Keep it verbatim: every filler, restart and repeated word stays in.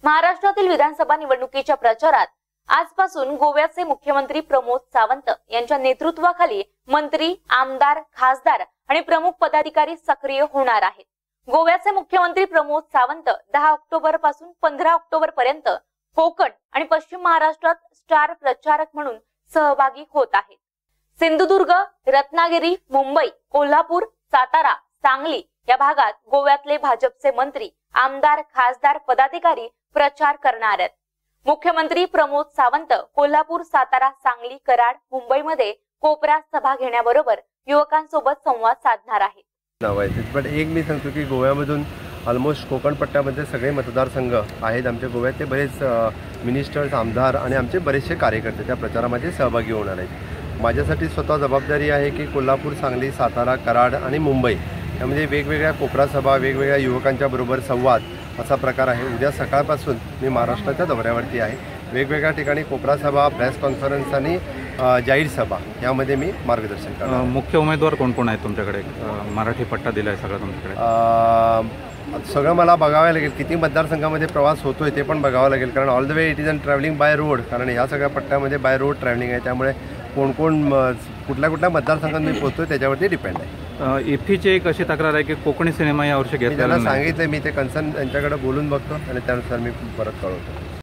महाराष्ट्रातील विधानसभा निवडणुकीच्या प्रचारात आजपासून गोव्याचे मुख्यमंत्री प्रमोद सावंत यांच्या नेतृत्वाखाली मंत्री, आमदार, खासदार आणि प्रमुख पदाधिकारी सक्रिय होणार आहेत। गोव्याचे मुख्यमंत्री प्रमोद सावंत दहा ऑक्टोबर पासून पंधरा ऑक्टोबर पर्यंत कोकण आणि पश्चिम महाराष्ट्रात स्टार प्रचारक म्हणून सहभागी होत आहेत। सिंधुदुर्ग, रत्नागिरी, मुंबई, कोल्हापूर, सातारा, सांगली या भागात गोव्यातले भाजपचे मंत्री, आमदार, खासदार, पदाधिकारी प्रचार करणार आहेत। मुख्यमंत्री प्रमोद सावंत कोल्हापूर, सातारा, सांगली, कराड, मुंबईमध्ये कोपरा सभा घेण्याबरोबर युवकांसोबत संवाद साधणार आहेत। पण एक मी सांगतो की गोव्यामधून ऑलमोस्ट कोकण पट्ट्यामध्ये सगळे मतदारसंघ आहेत। आमच्या गोव्यातले बरेच मिनिस्टर्स, आमदार आणि आमचे बरेचसे कार्यकर्ते त्या प्रचारामध्ये सहभागी होणार आहेत। माझ्यासाठी स्वतः जबाबदारी आहे की कोल्हापूर, सांगली, सातारा, कराड आणि मुंबई यामध्ये वेगवेगळ्या कोपरा सभा, वेगवेगळ्या युवकांच्या बरोबर संवाद असा प्रकार आहे। उद्या सकाळपासून मी महाराष्ट्राच्या दौऱ्यावरती आहे। वेगवेगळ्या ठिकाणी कोपरा सभा, प्रेस कॉन्फरन्स आणि जाहीर सभा यामध्ये मी मार्गदर्शन करणार। मुख्य उमेदवार कोण कोण आहेत तुमच्याकडे? मराठी पट्टा दिलाय सगळं तुमच्याकडे? सगळं मला बघावं लागेल, किती मतदारसंघामध्ये प्रवास होतोय ते पण बघावं लागेल, कारण all the way it is on travelling by road, कारण ह्या सगळ्या पट्ट्यामध्ये बाय रोड ट्रॅव्हलिंग आहे। त्यामुळे कोण कोण कुठल्या कुठल्या मतदारसंघात मी पोहोचतोय त्याच्यावरती डिपेंड आहे। इफ्फीची एक अशी तक्रार आहे की कोकणी सिनेमा यावर्षी घेतला, मी त्यांना सांगितलं, मी ते कन्सर्न त्यांच्याकडे बोलून बघतो आणि त्यानुसार मी परत कळवतो।